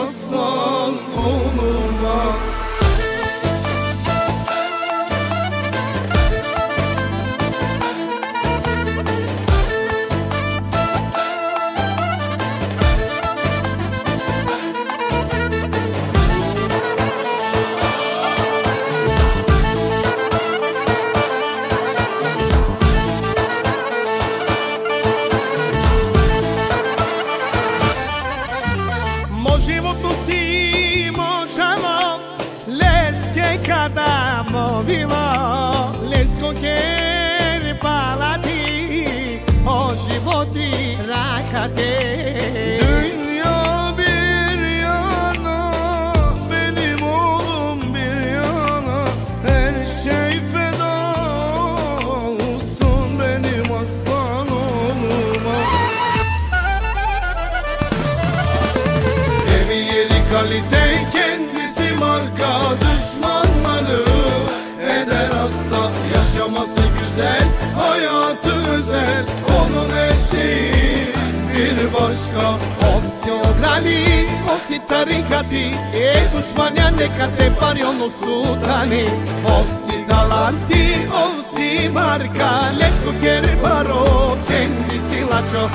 aslan oğluma. Quer palati o životi rakate. Dünya bir yana, benim oğlum bir yana, her şey feda olsun benim aslan oğluma. Evi yeri kalite, kendisi marka, düşmanları eder hasta. Yaşaması güzel, hayatı özel, onun eşi bir başka. Opsionali, opsi tarikati, dușmania neka te pari ono sutani. Opsi talanti, opsi marka, lesko kjer baro, kendisi lačo.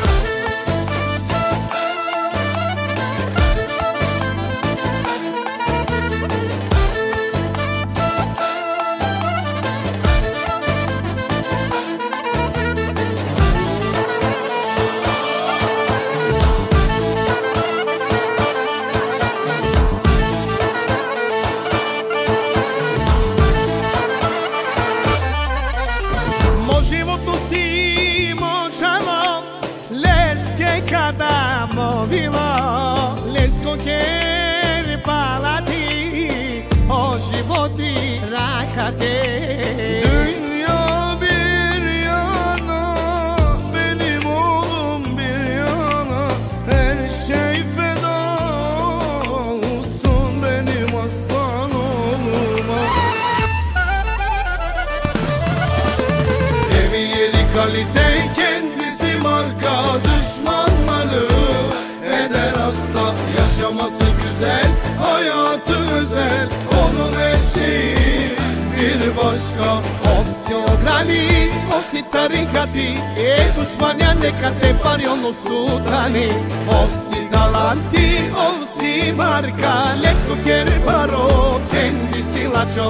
Quer palati o životi rakate. Dünya bir yana, benim oğlum bir yana, her şey feda olsun benim aslan oğluma. Evi yeri kalite, kendisi marka, düşmanları eder hasta. Yaşaması güzel, hayatı özel, onun eşi bir başka. Opsionali, opsi tarikati, dușmania neka te pari ono sutani. Opsi talanti, opsi marka, lesko kjer baro, kendisi lačo.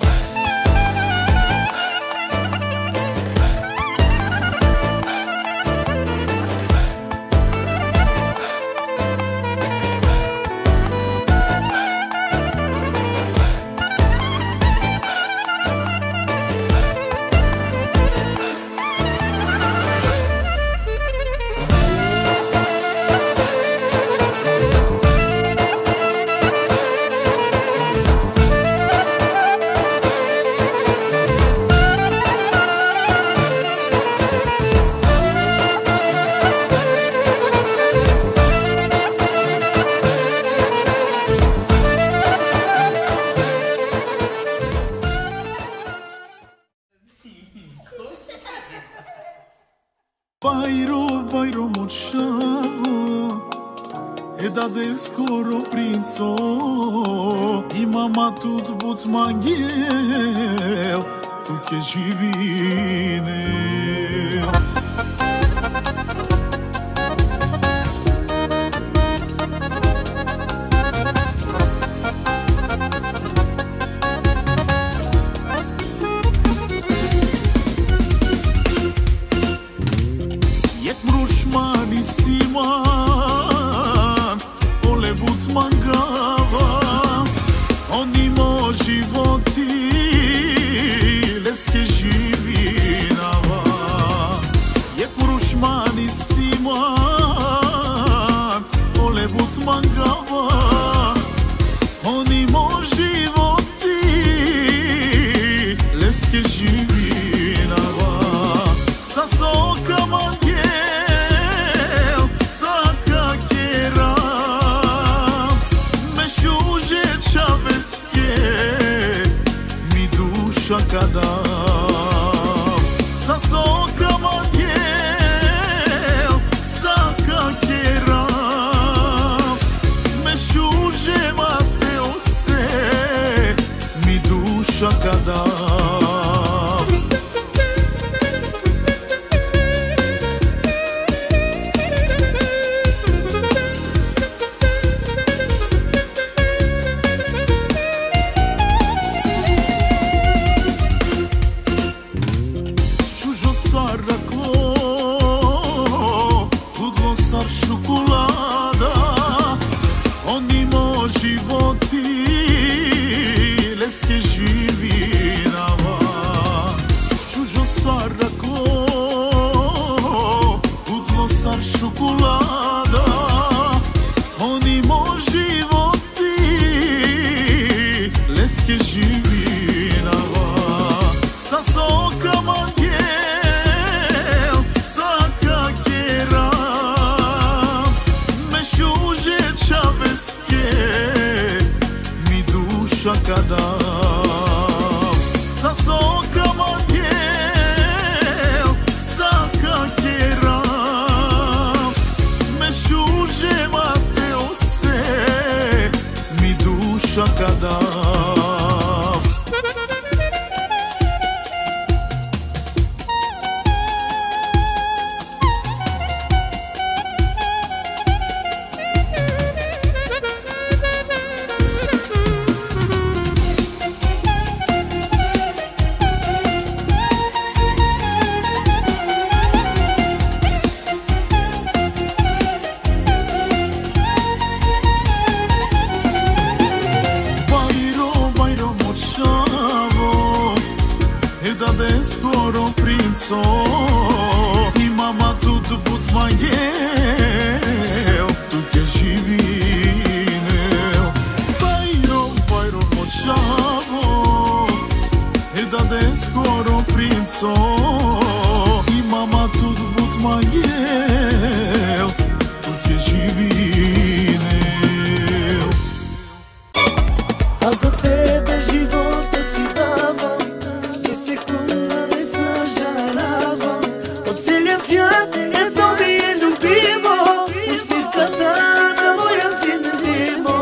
Bairo močavo, da skoro princo, i mama tut but mangiel, tu che živine. Leske živinava je kurušmani siman ole but mangava oni mo životi leske živinava sa soka mangel saka kera me šuže čaveske mi duša kada sa soka mangel saka kera me šuže животи леске живинава Шужо саракло Утло сар шоколада Они мо животи леске живинава Sa soka mangel Saka kera Me shuže čaveske Mi duša kada Sa soka mangel Saka kera Me shuže mate ose Mi duša kada Skoro princo I mama тут будь моел Тут я живинел Байро мочаво E dade skoro princo I mama тут будь моел Тут я живинел А за тебе живота си давам Свят, едно ми е любимо Усмивката на моя син Димо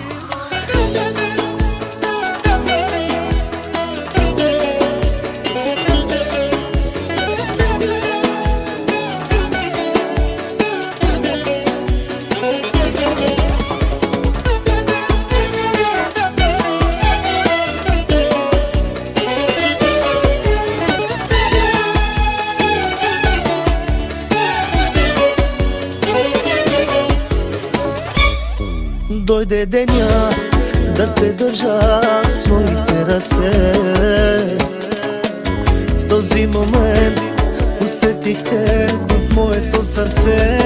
Дойде деня да те държа в моите ръце В този момент усетих те в моето сърце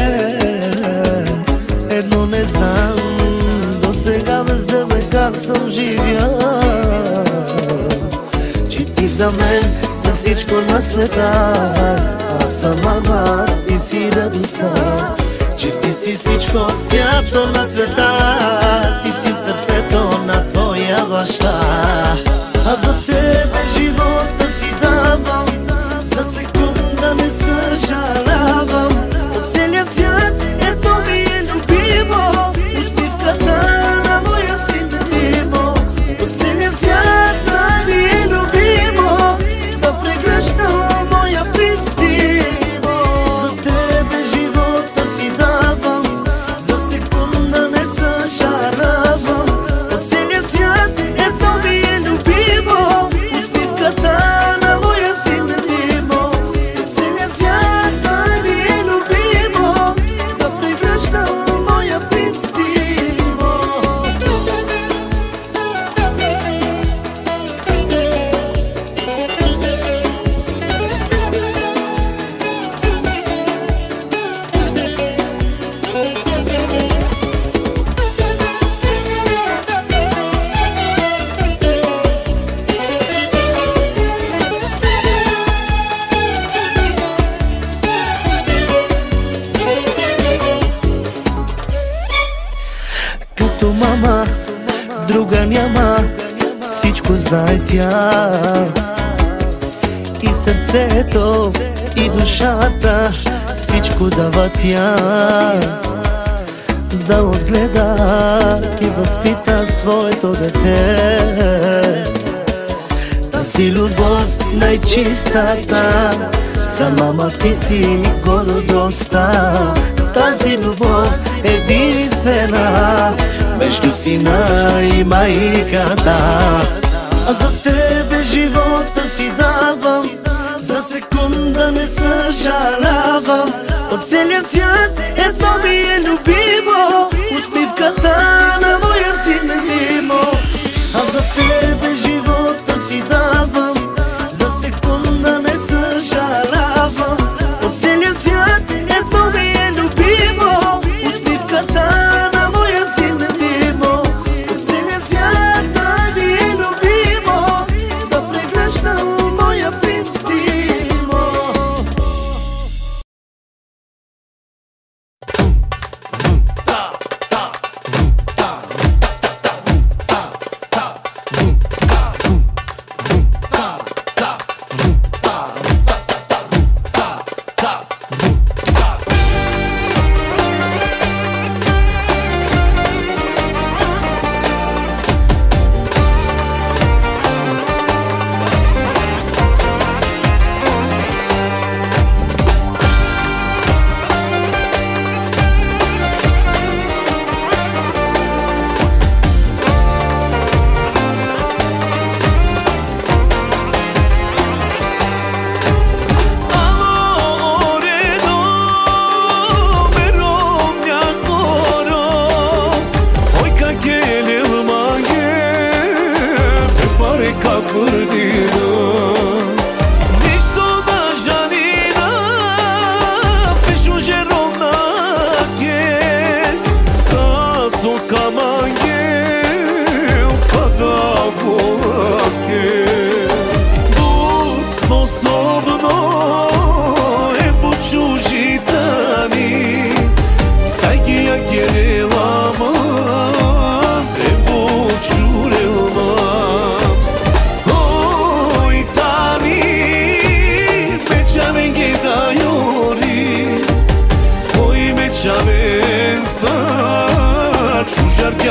Едно не знам до сега без тебе как съм живял Че ти за мен за всичко на света Аз съм ама ти си радостта Че ти си всичко свято на света Ти си в сърцето на твоя баща А за тебе живота си давам За секунда не съжалявам От целия свят едно ми е любимо Усмивката на моя син Димо От целия свят най-ми е любимо Да прегръщам моя принц Димо За тебе живота си давам За секунда не съжалявам От целия свят едно ми е любимо Усмивката на моя син Димо От целия свят най-ми е любимо Да прегръщам моя принц Димо Като мама, друга няма, всичко знае тя. И сърцето, и душата, всичко дава тя. Да отгледа и възпита своето дете. Тази любов най-чистата, за мама ти си гордостта. Тази любов единствена между сина и майката. А за тебе живота си давам, за секунда не съжалявам. От целия свят едно ми е любимо, усмивката на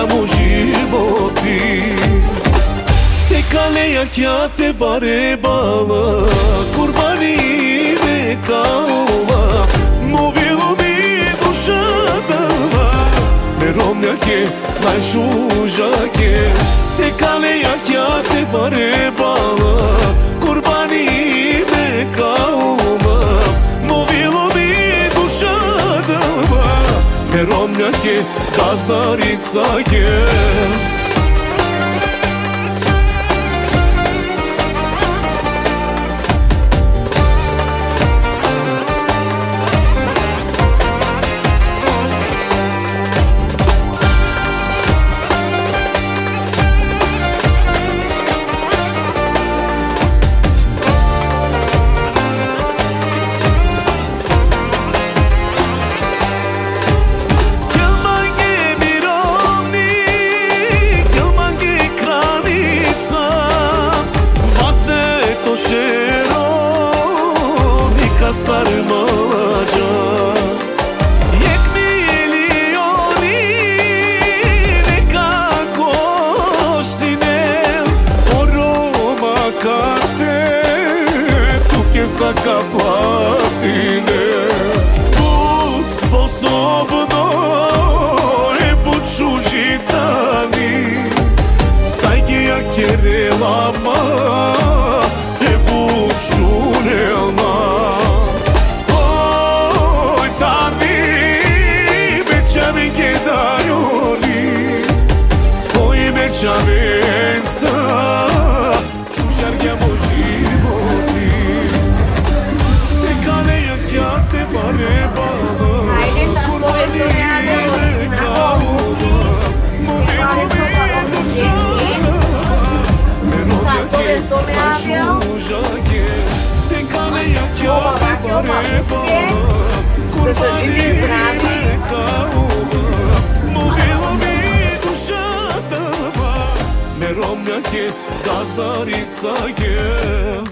cerchiamo životi. Te kaleja kja te bare bala, kurbani me kaova, movilo mi duša dava, meromljake, najšužake. Te kaleja kja te bare bala, kurbani me kaova, movilo mi duša dava, meromljake, gazdarica je. Star mlađa, jek milioni nekako štine, oroma karte, tuke saka platine. Bud sposobno, bud čužitani, sajge jakere lama, bud šurelma. Čavenca, čužarjamo životi. Te kaleja kja te bare bala, kurbani me kaova, movilo mi duša dava, meromljake, najšužake. Te kaleja kja te bare bala, kurbani me kaova, movilo mi duša dava, meromljake, gazdarica je.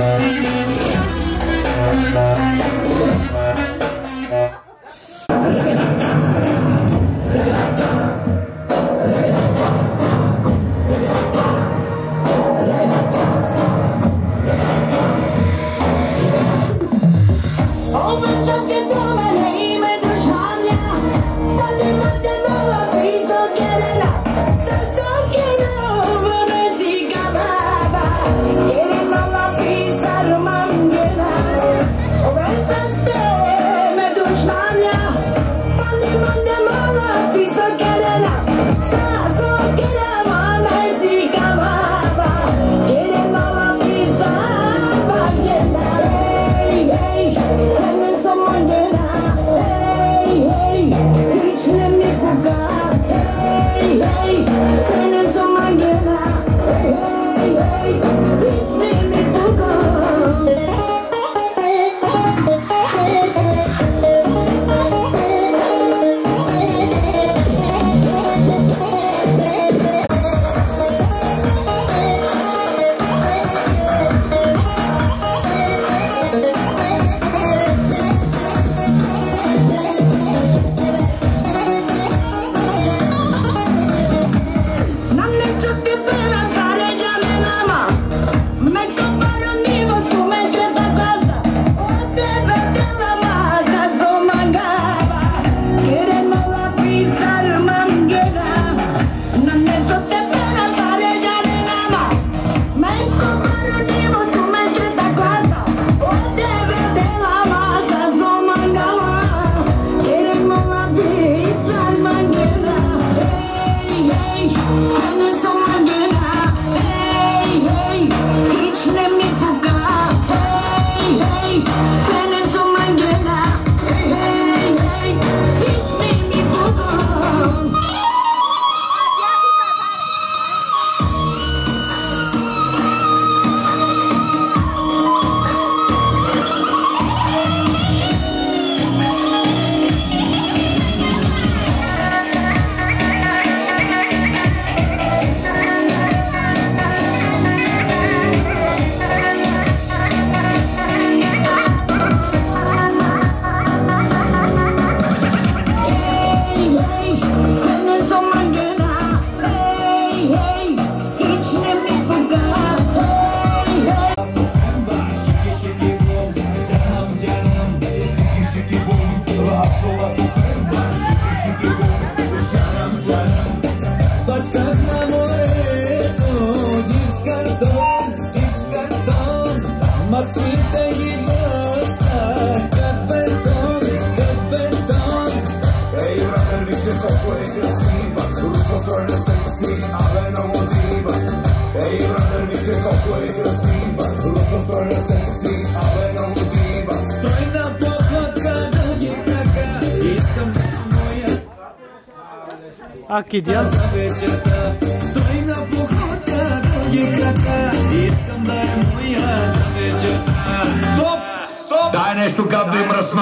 Акидиан. Стоп! Стоп! Дай нещо гадно и мръсно!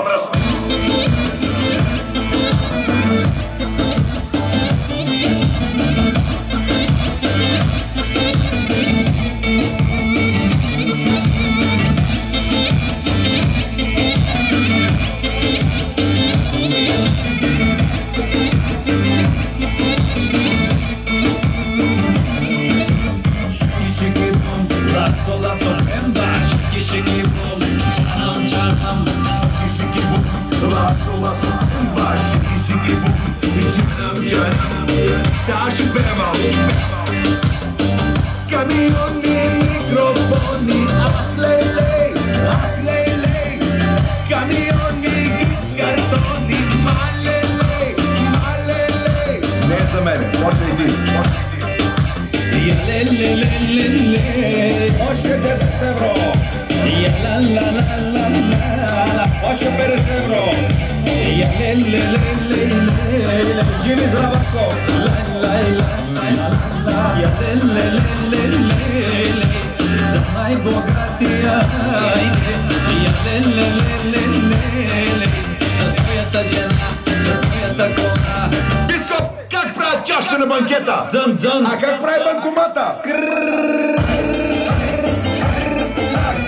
На банкета! Дзън-дзън! А как прави банкомата?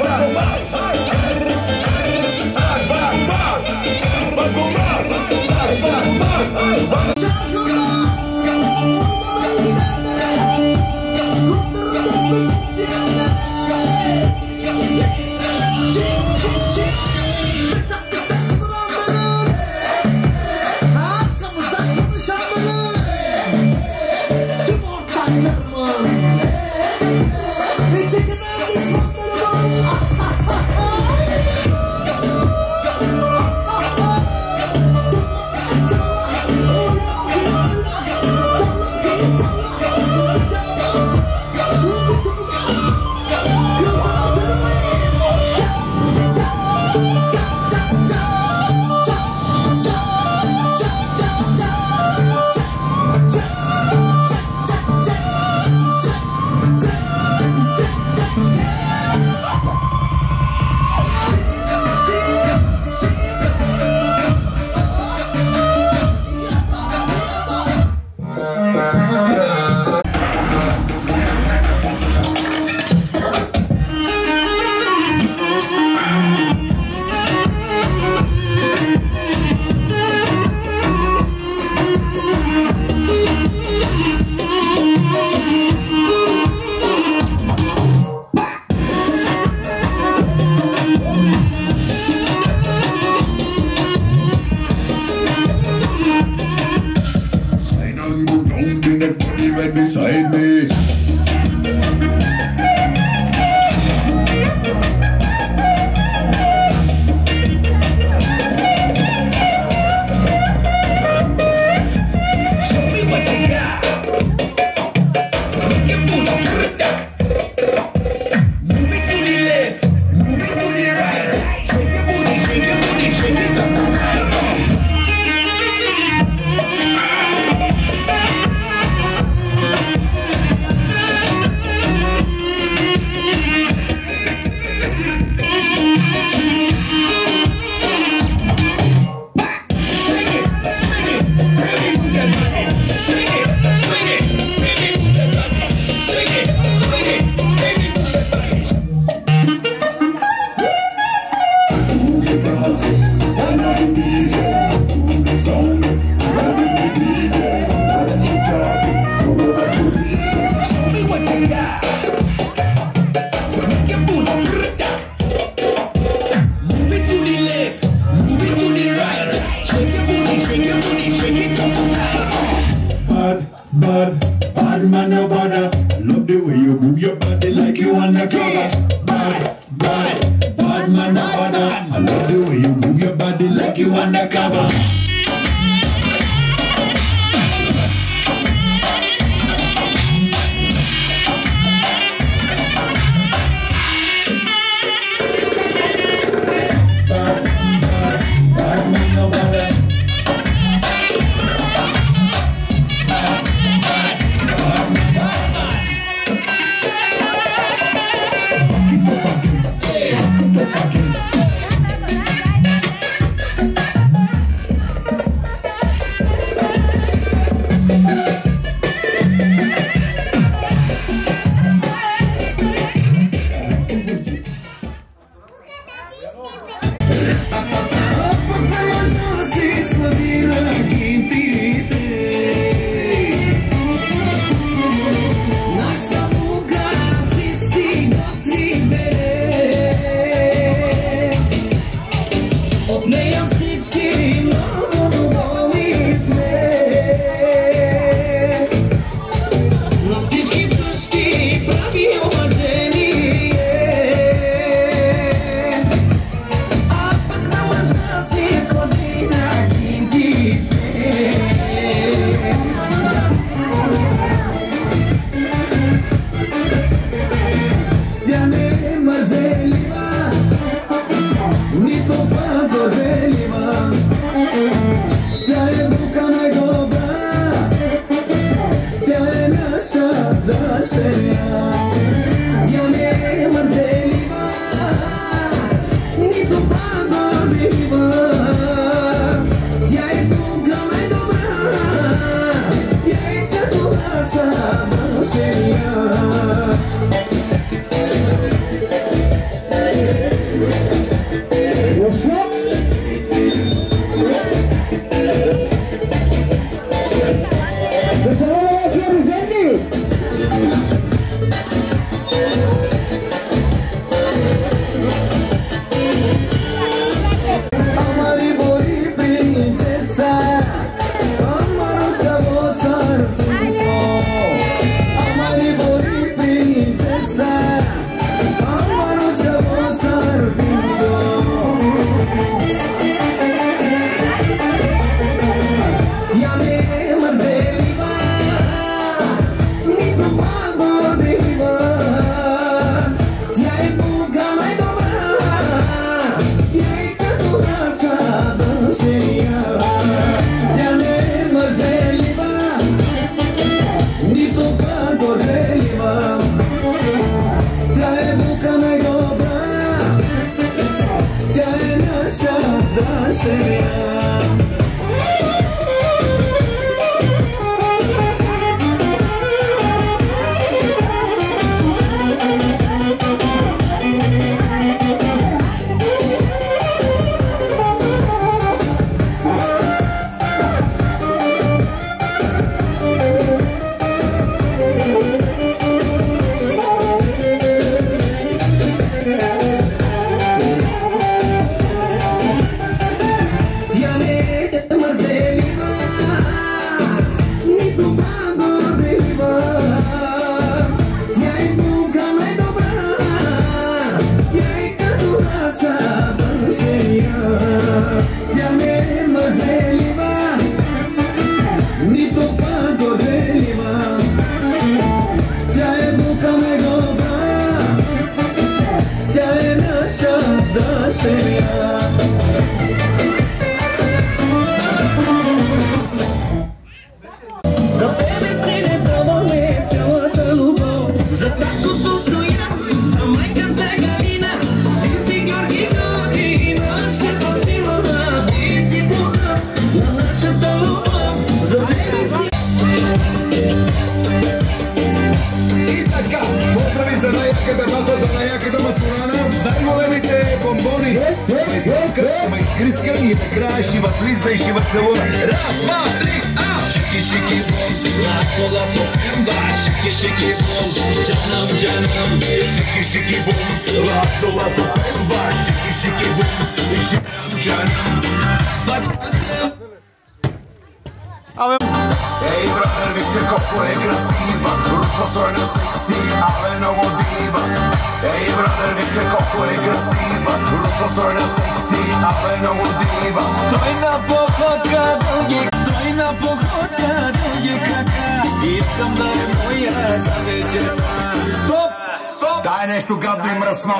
undercover. Ej brother, vi ser koppor aggressiva. Rosa står den sexy, alla är någon diva. Shiva. Sтой на походка, дълги крака. Искам да е моя за вечерта. Стоп! Дай нещо гадно и мръсно.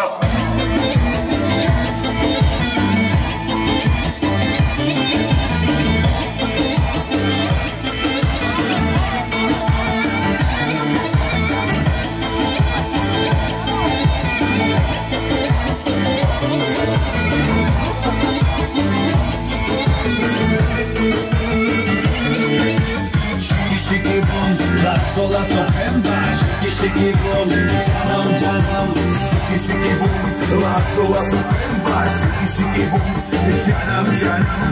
Shiki boom, rock sola sopemba. Shiki boom, canım. Shiki boom, rock sola sopemba. Shiki boom, canım.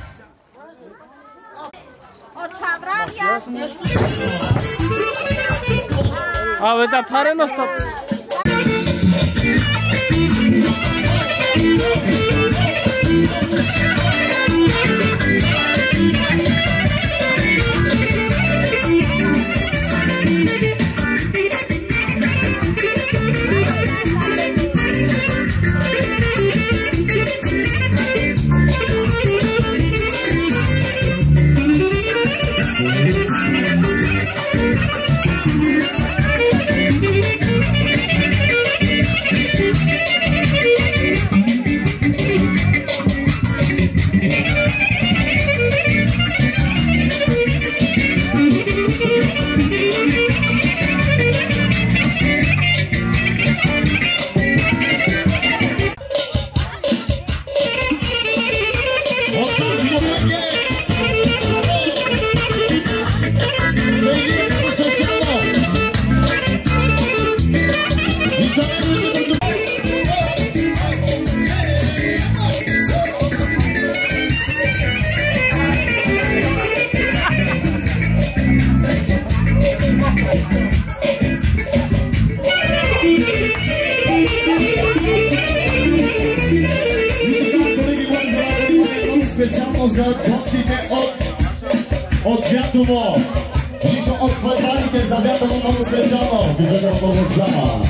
Abi da tare no stop. Specjalno za gostite od Wiatowo. Dziś od Swarbanite za Wiatowo mamy specjalno. Widzimy powodzenia.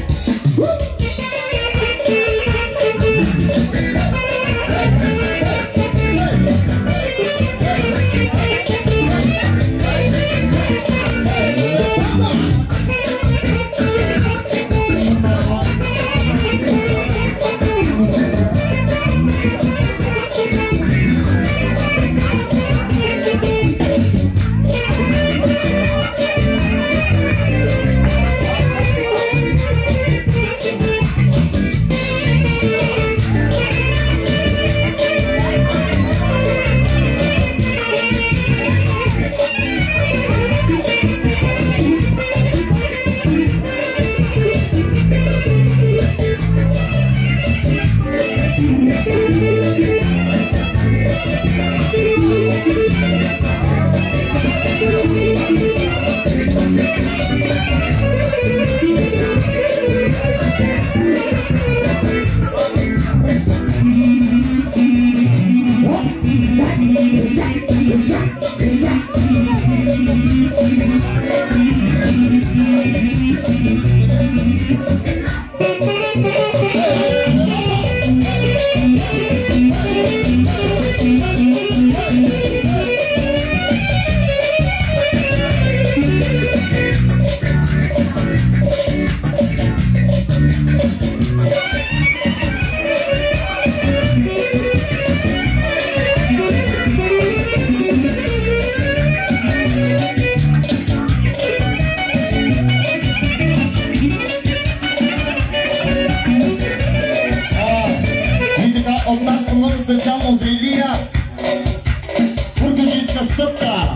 Specjalną z Lilia Burgodzińska stopka.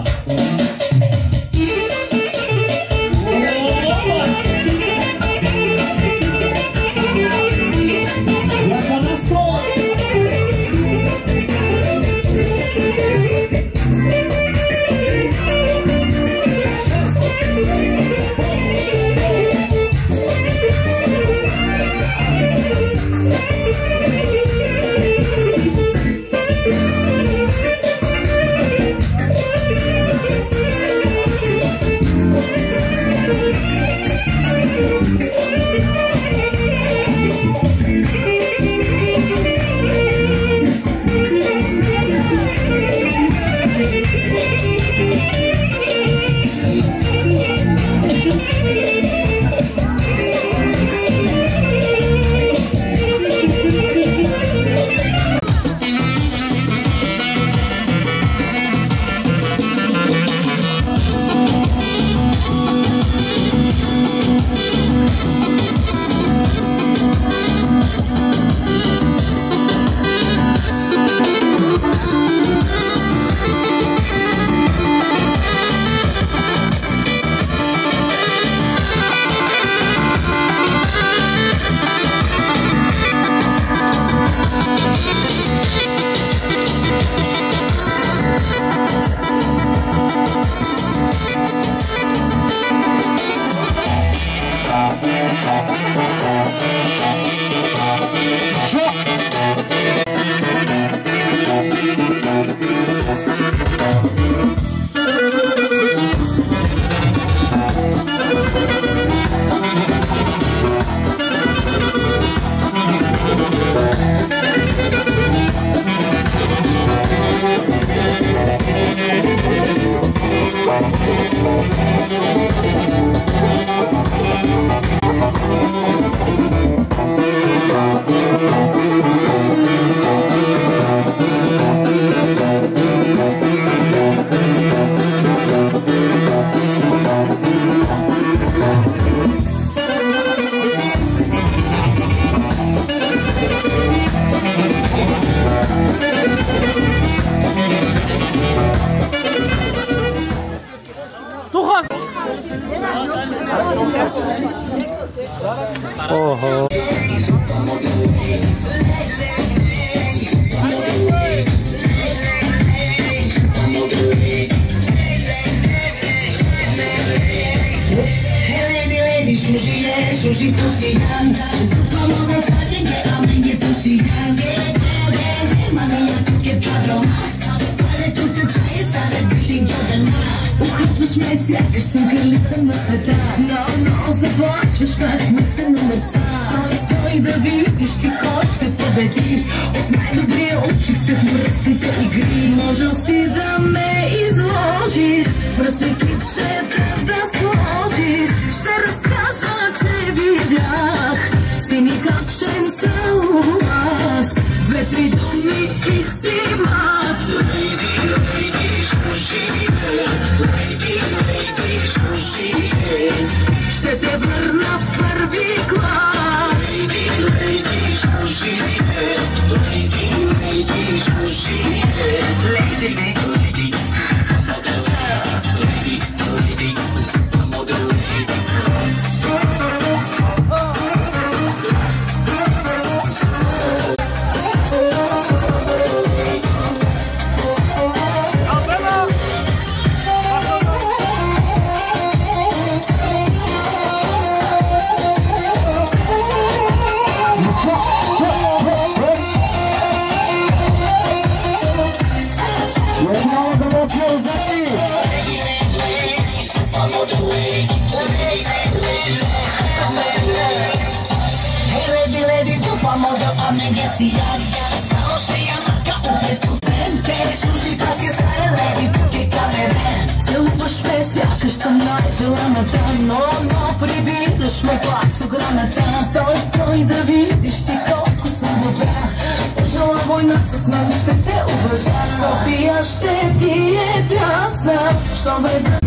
Сякаш съм кралица на света. Но заплашваш пак смъртта на мъртва. Стой да видиш ти кой ще победи. От най-добрия учих се в мръсните игри. Можел си да ме изложиш, през екипчета да сложиш. Ще разкажа, че видях сини капчен целувас. Две-три думи и си мат. Ще те върна в първи клас. Целуваш ме, сякаш съм най-желаната, но прибираш ме пак с ограната. Стой да видиш ти колко съм добра. Пожела война с мен, ще те уважа. София ще ти е дясна, що ме да...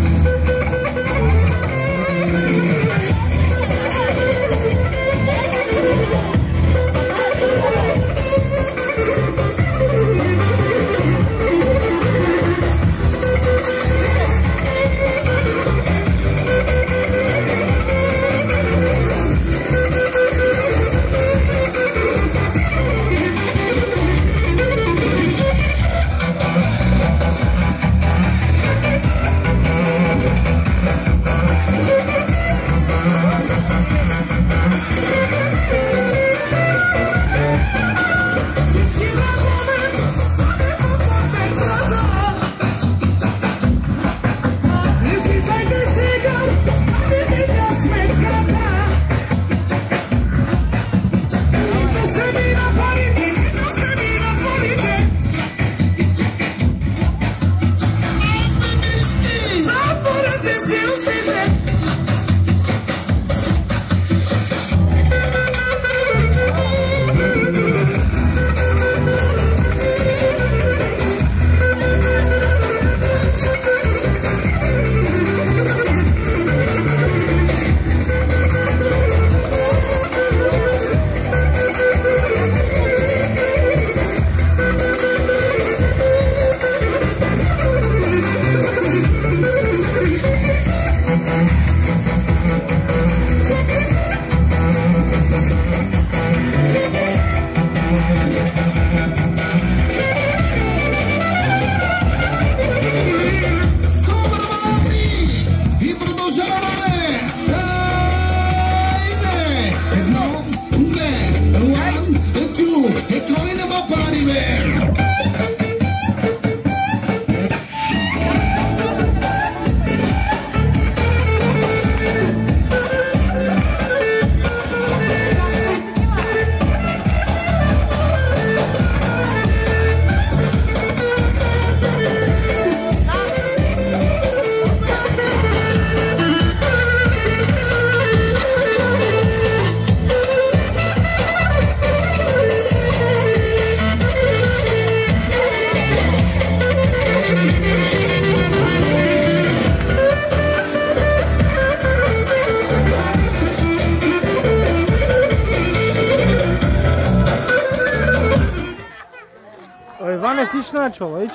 Иване, сиш начало, aici?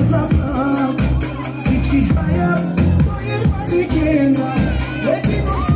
Всички знаят, той е манекена. Един от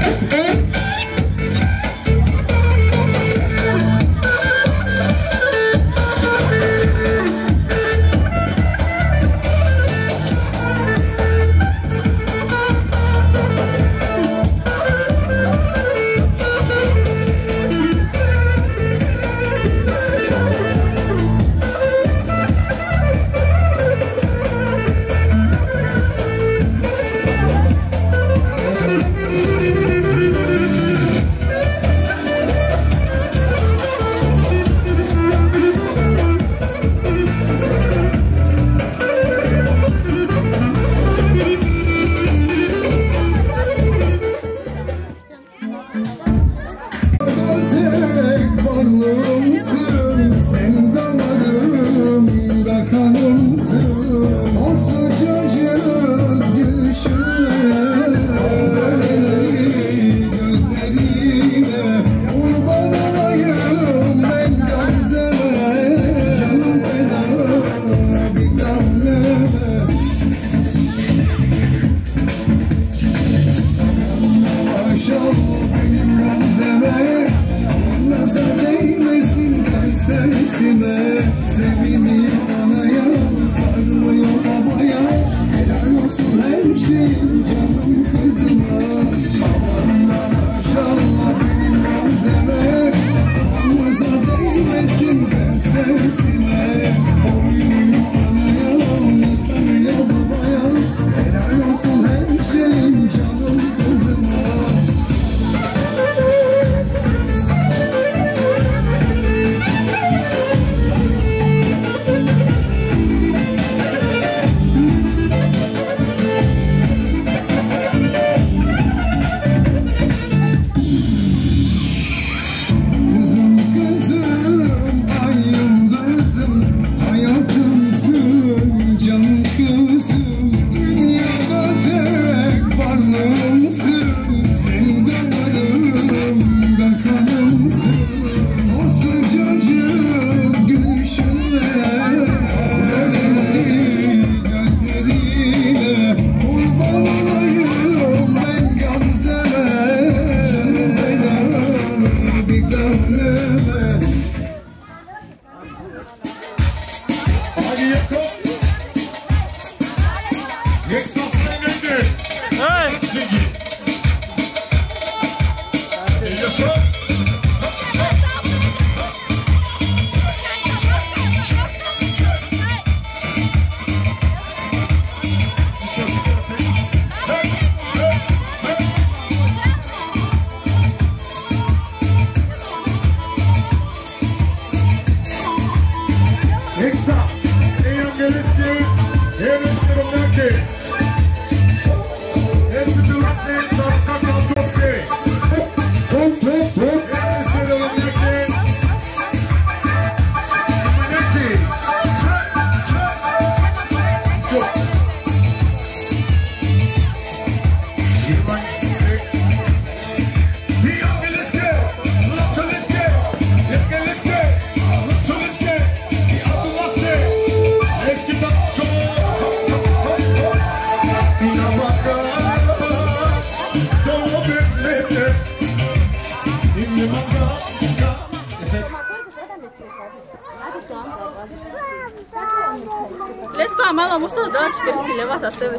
Леска, мама, может, да, 400 лева составить.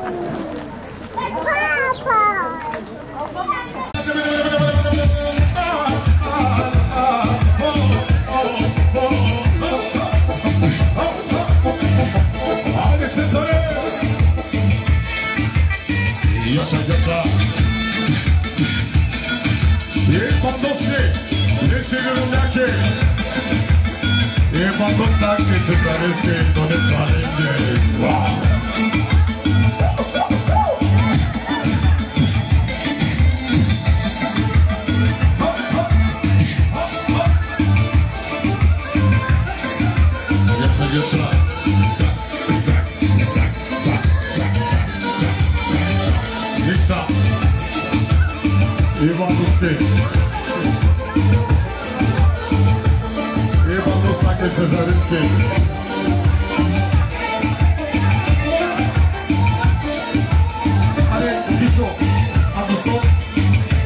E quando sta che ci sarà scritto nel calendario. Wow! Cezaryski. Ale Liczo, a to są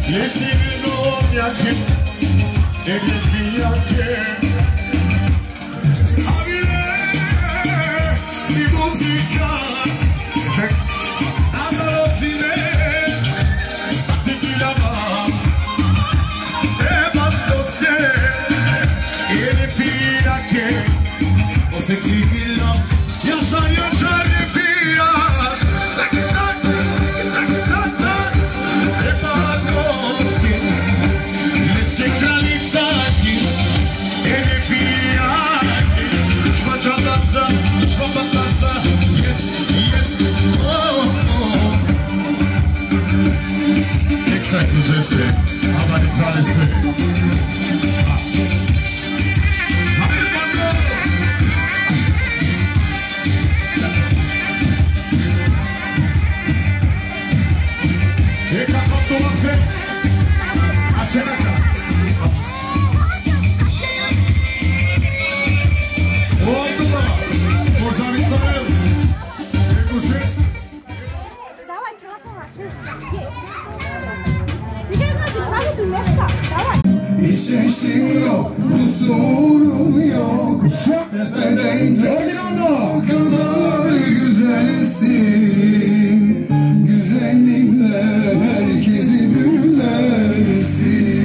Lecimo jakie, nie jakie. A ile i muzyka, a narosine, a tequila ma, bandosie, nie pijake, o seksivilla, yaşa ne pija, tak, Leskie kralicaki, nie pijaki, szła bataza, jest, Exactly, Jesse, aber die Palisse. İşim yok, kusurum yok. Tepeden o kadar güzelsin. Güzelliğinle herkesi büyülersin.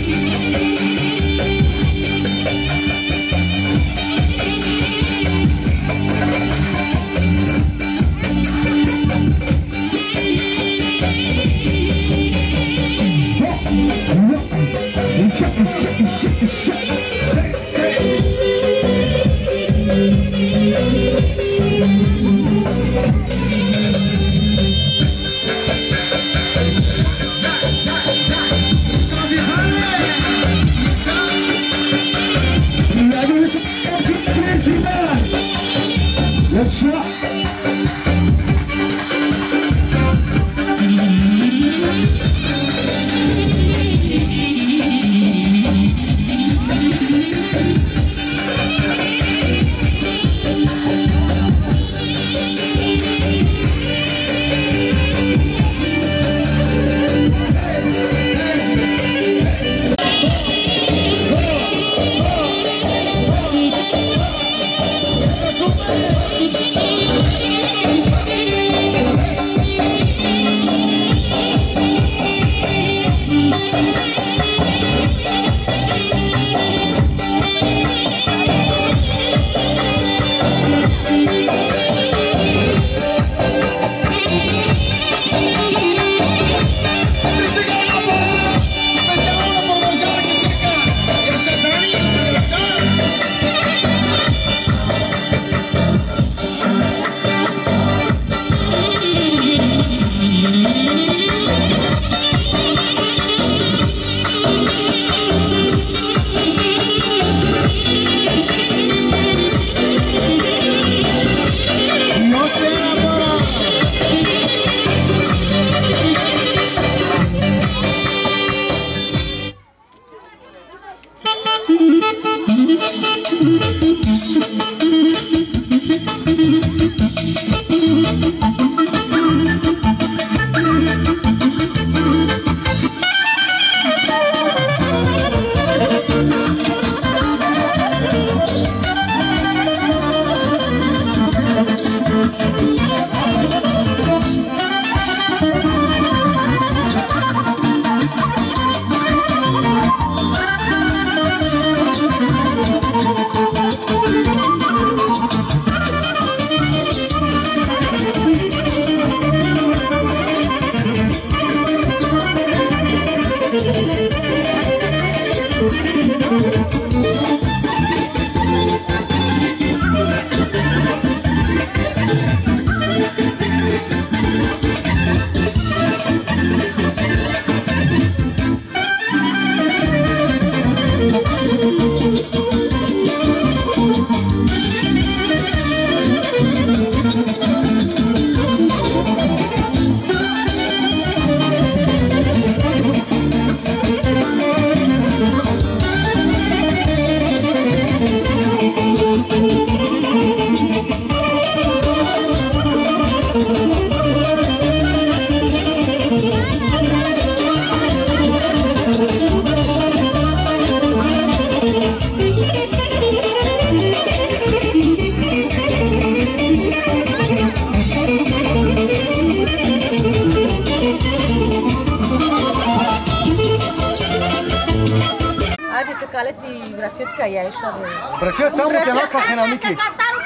Брачет само денака хенамики.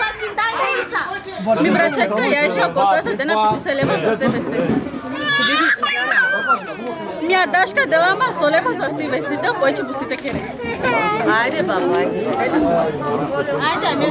Mi брачет ка ја иша коста се дена 50 лева со стевести. Мија дашка делама 100 лева за стевестите, појче пустите кере. Ајде баба, ајде. Ајде, ме.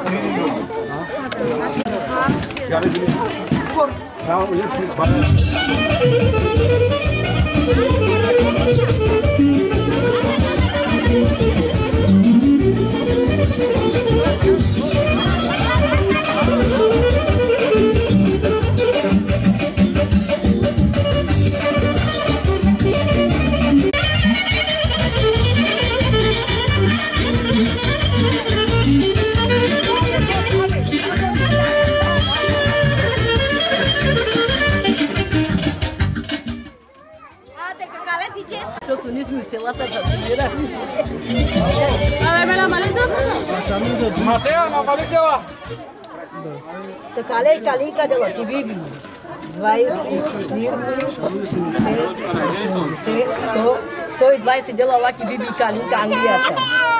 Tăcale calinca de la Tibibi. Vai, 120 de la Lucky Bibi Kalinka Angliaca.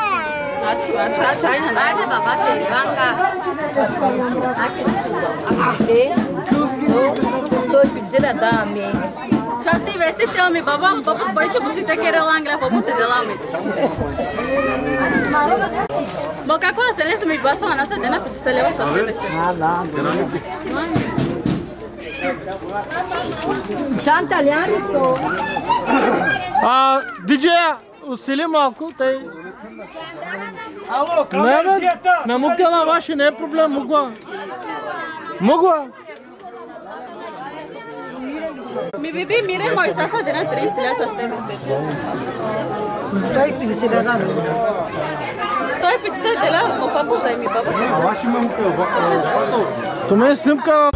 Haide, baba, te Ivanka. Okay? No, 150 da me. Сейчас ты вести телами, баба, баба спойче пустите керелангля, побуте делами. Но какое селесто ми баста на нас дена петиселева со селесто. Шанталяни сто. Диджея, усили малко, тъй. Ало, къде е тията? Не мога на ваши, не е проблем, мога. Мога. Mi bibi mire moi sasa dena 3 sila sa ste veste. 150 da me. 150 dela mo papu sai mi baba. Ваши мамка, Туме снимка.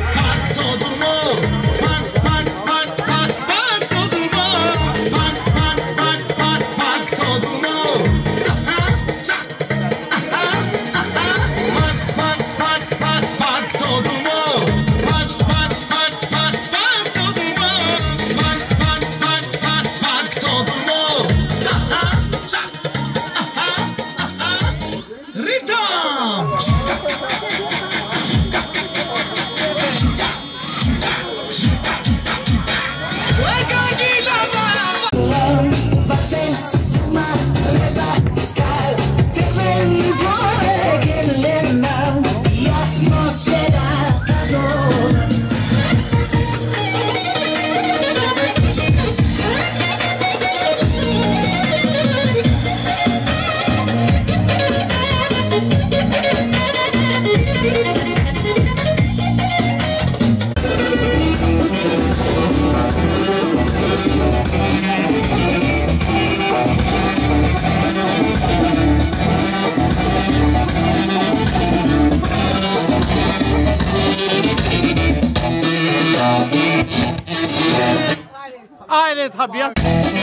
Aynen tabii ya.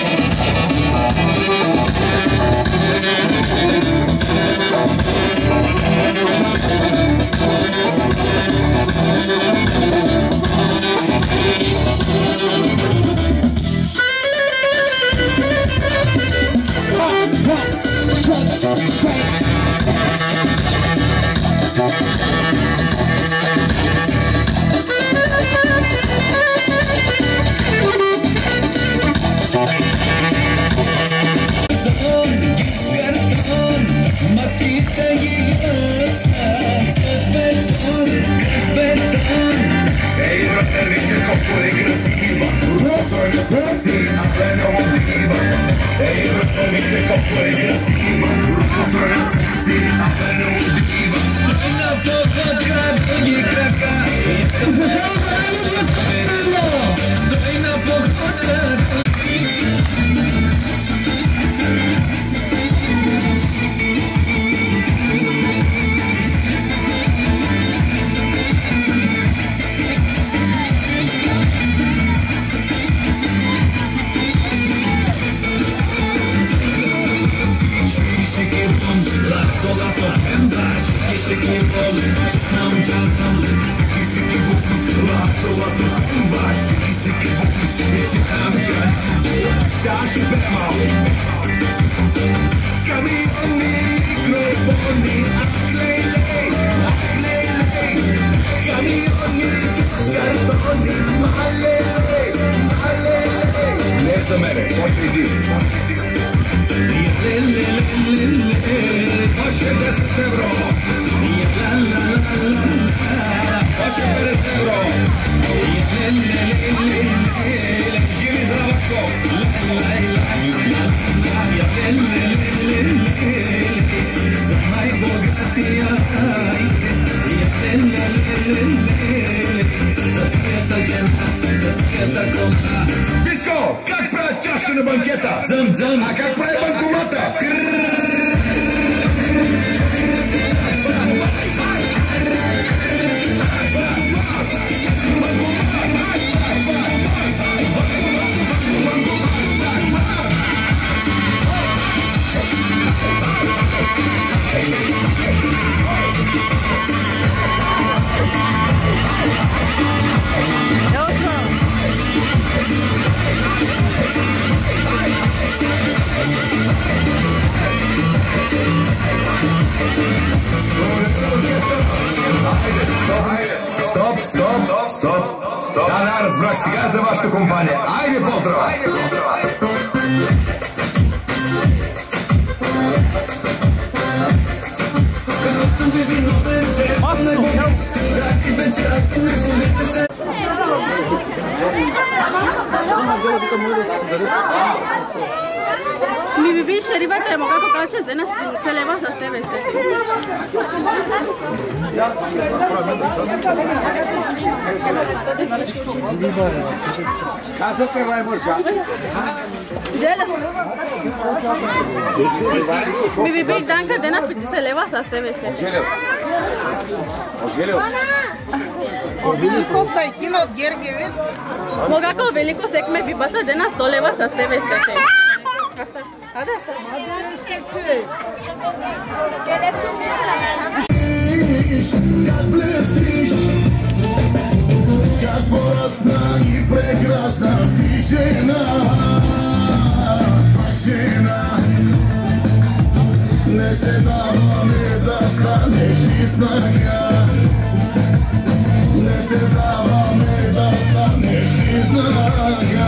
Disco, как про чашечную банкета? Дзам-дзам. А как про банкомата? Враг сега за вашата компания. Айде, поздрава! Mi bibi Sherifa te moga ko kalches de nas se leva sa ste veste. Casa per vai morja. Jela. Mi bibi danka de nas se leva sa ste veste. Želeo. Želeo. Veliko stajkino od Gergevec. Moga ko veliko stek me bibasa de nas to leva sa ste veste. Hadi asta. Как блестишь, как поросна и прекрасна си жена, жена. Не се даваме да станеш ти снага, не се даваме да станеш ти снага.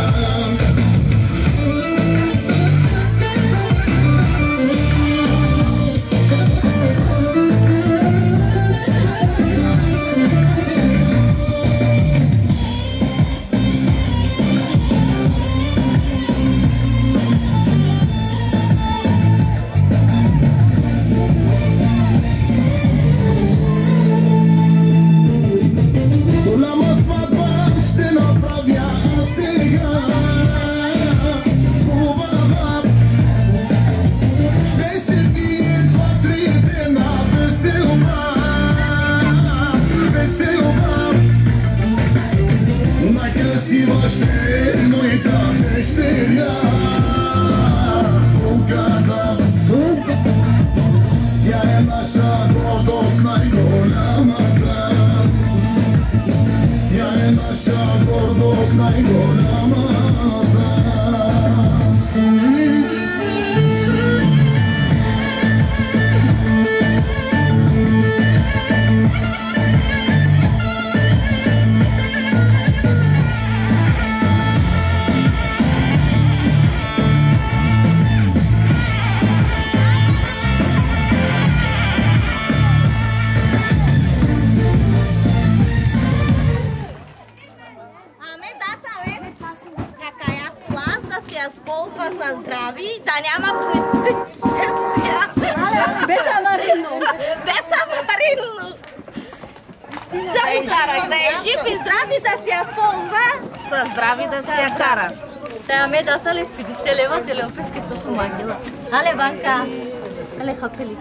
Da să le spui, se leva, se le opesc, să se maghila. Ale banca, ale hapeli.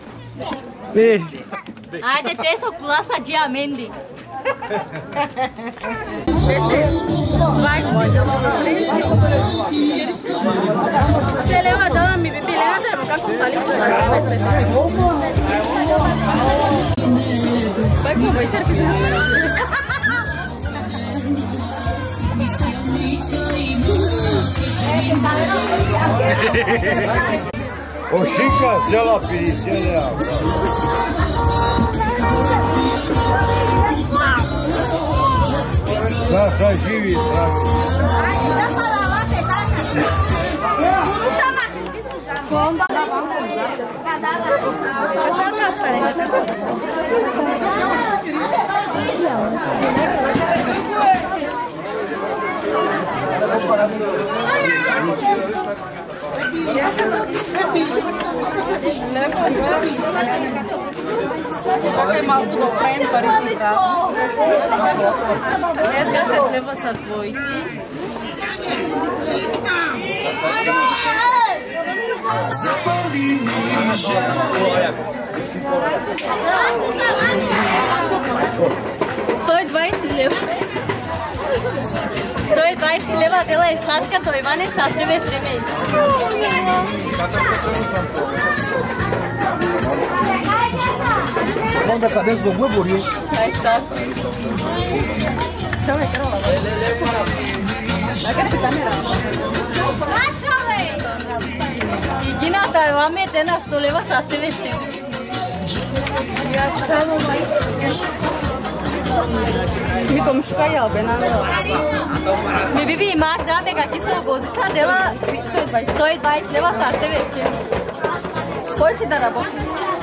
Haide, te să culasa diamendi. Se leva toda mi bibi, le hace boca con sal y con sal. Vai como vai ter que O Chica, ela pediu, tá живи, tá. Bomba. Poate maltul do prajem pariti pravu. Dneska se treba sa dvojki. Stoji 20 leva. 120 leva dela je slatka, to Ivane sastreve sreme. Onda tá dentro do burburinho. Aí está. Deixa eu ver, quero lá. Vai querer ficar melhor. Igina, tarvame, tenas, to leva sastreve sreme. Já está no mais. Mi to muška je albena. Mi bibi ima da mega kisela bozica dela 120 leva sasteve. Koji si da raboti?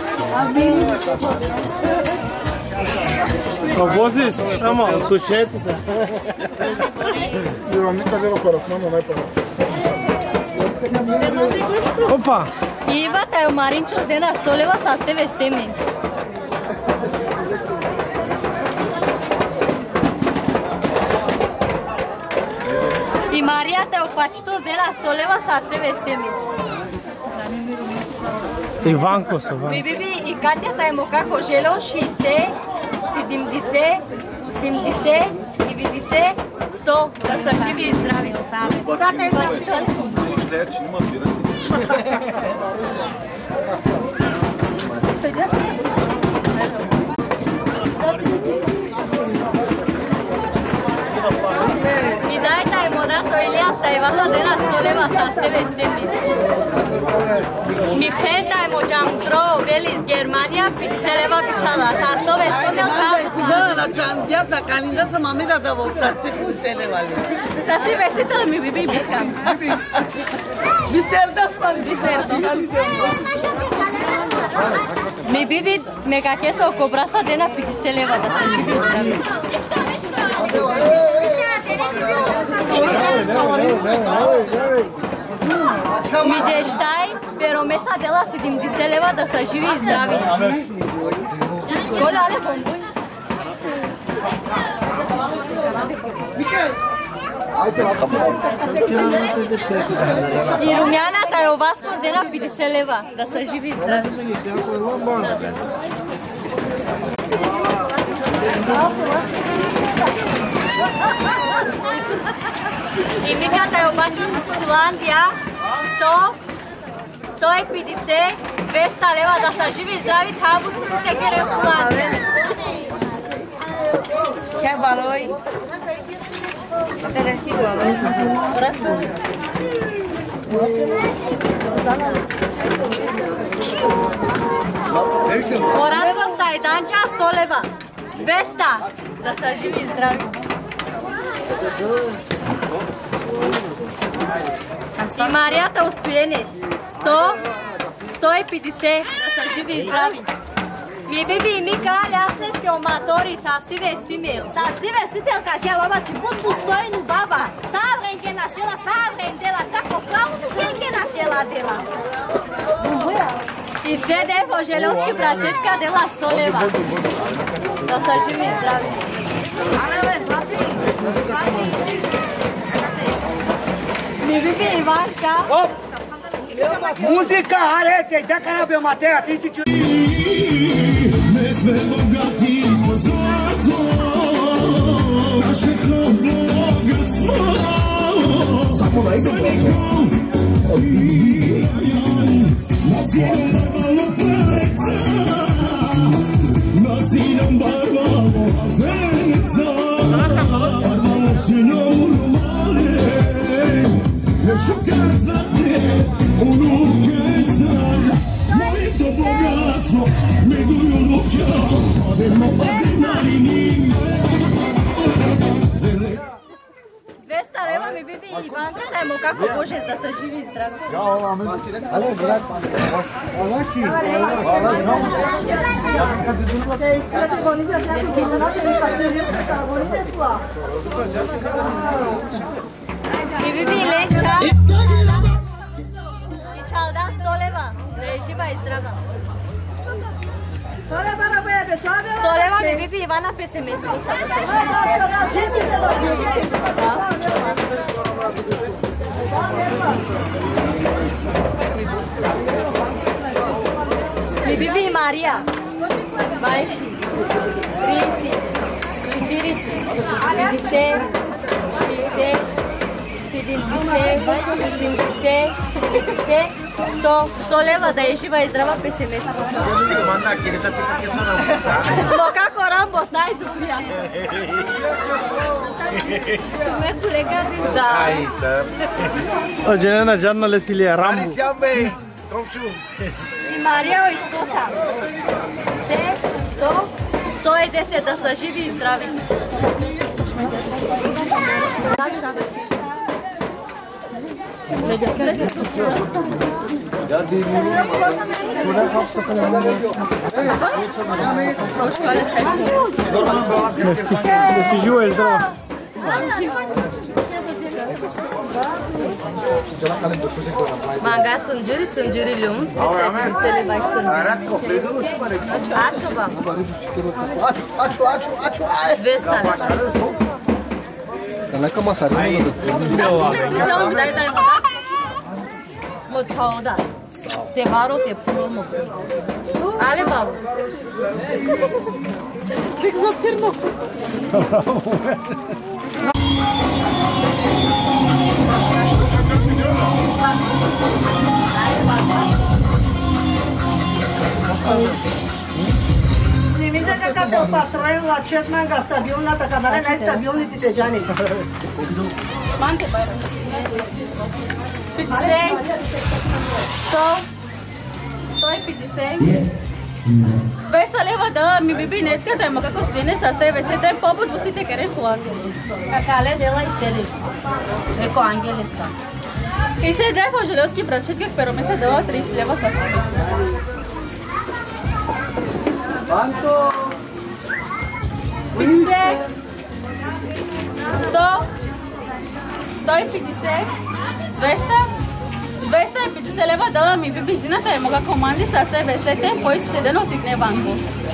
Ko voziš? Amo, tu četi se. Vam nikad bilo korak, mamo najpora. Opa! Iva taj u Marinčo dena 100 leva sasteve s temi. I Marija te opačito dena 100 leva sasteve s temi. Иванко се, Ми биби и Катята е му како жело 60, 70, 80, 90, 100 да са живи и здрави. И дайте е модато Илиаса и васа дена 100 лева са себе стеми. Mi penta e mojamtro velis Germania pizzeleva bichala sasto vestomel kam. Da, la chandia sa calinda sa mami da da voltarci puzele vale. Sa si vestito mi bibi bicam. Bisterda spani Bisterdo. Mi bibi mega queso cobrasa dena pizzeleva da sa bibi. Mi gestai, promesa dela 70 leva da sa živi i zdravi. Gola ale bomboni. I rumjanata je ovasko dela 50 leva da sa živi i zdravi. I Mikata je obačio s Holandija 100, 150, 200 leva da sa živi i zdravi tabutu su tekere u Holandije. Kje valoj? Terenski valoj. Moratko Stajdanča 100 leva, 200 da sa živi i zdravi. I Marijata Uspjenes 100, 150 da sa živi i zdravi. Mi bibi i Mika Ljasneski omatori sastive stimel. Sastive stitelka tja baba či putu stojnu baba. Savrenke našela, dela, čako pravnu renke našela dela. I sve devo željovski bračetka dela 100 leva. Da sa živi i zdravi. Ale zlati. Mi bibi Ivanka. Muzika, arete, čaka na bio Mateja, ti si ću... Ne sme bogati sa zlatom, naše to bogatstvo. Samo da idemo. Nasilom barvalo preca, nasilom barvalo venica, barvalo sinom rumale, još ukazate unukeca, moji to bogatstvo, mi duju lukja, odemo adrenalini. 200 leva mi bibi Ivanka dajmo kako Bože da se živi i zdravi. Mi bibi Leća i Čaldan 100 leva da je živa i zdrava. 100 leva mi bibi Ivana Pesemesku. Mi bibi Marija 20, 30, 40, 50, 60, 70, 80, 100 leva da je živa i zdrava pesemesku. No kako Rambo znaj duplja. Tu me colega da. O genena Gianna Lesilia Rambo. I Marija o iskosa. 100, 110 да са живи и здрави. Да си жива и здрава. Manga sânjuri lung. Se le vai Acho, baba. Vestale. Calaca masari. Mă da. Te varo, te promo. Ale, baba. Exopterno. Не мисля какъв е построен от 6 манга стабилна, така да не най-стабилните тежани. Манте, байра. 50, 100, 150. 200 leva da mi bibi net că dai mă că costuine să stai veste dai pobut vustite care huat. Какале дела истели. Еко ангели са. И се дай пожелевски прочит как pero me se dava 30 leva să stai. Quanto? 50, 100, 150, 250 leva da mi bibi zina dai mă că comandi să stai veste te poi să te dă ne banco.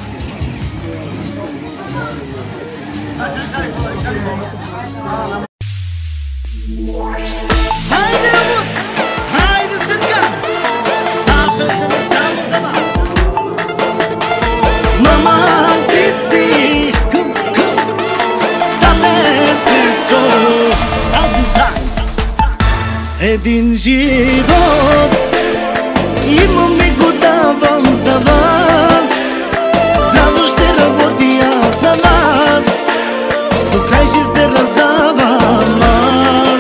Един живот имам и го давам за вас. Здраво ще работя за вас, до край ще се раздавам аз.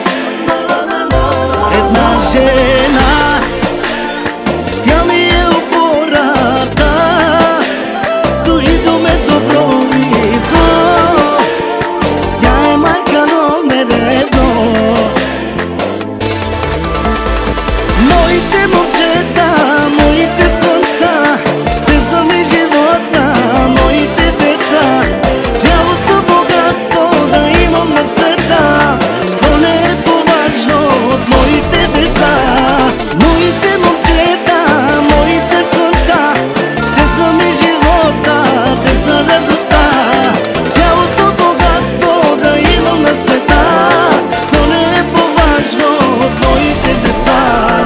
Една жена, тя ми е опората, стои до мен добро и зло. Тя е майка номер едно. Моите момчета, моите слънца, те са ми живота, моите деца. Цялото богатство да имам на света, то не е по-важно от моите деца. Моите момчета, моите слънца, те са ми живота, те са радостта. Цялото богатство да имам на света, то не е по-важно от моите деца.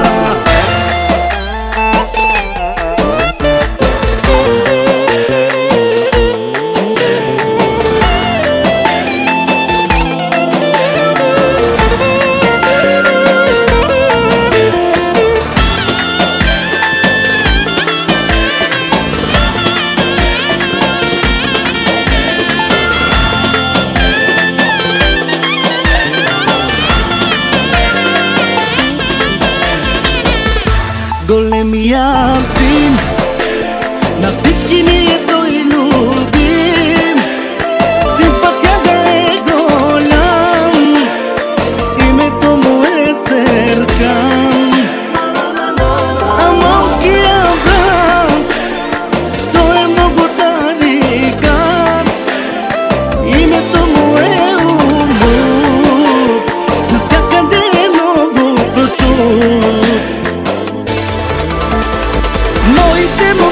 Големия син на всички ни е той любим. Симпатията е голям, името му е Серкан. А малкия брат, той е много тарикат, името му е Умут, навсякъде е много прочут. Моите